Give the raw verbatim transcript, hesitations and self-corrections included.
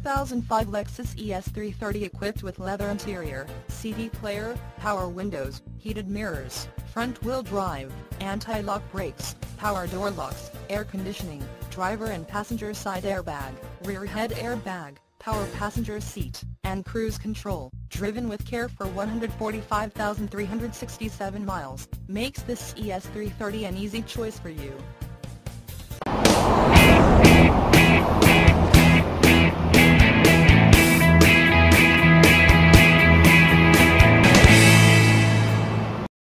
thousand five Lexus E S three thirty equipped with leather interior, C D player, power windows, heated mirrors, front-wheel drive, anti-lock brakes, power door locks, air conditioning, driver and passenger side airbag, rear head airbag, power passenger seat, and cruise control, driven with care for one hundred forty-five thousand three hundred sixty-seven miles, makes this E S three thirty an easy choice for you.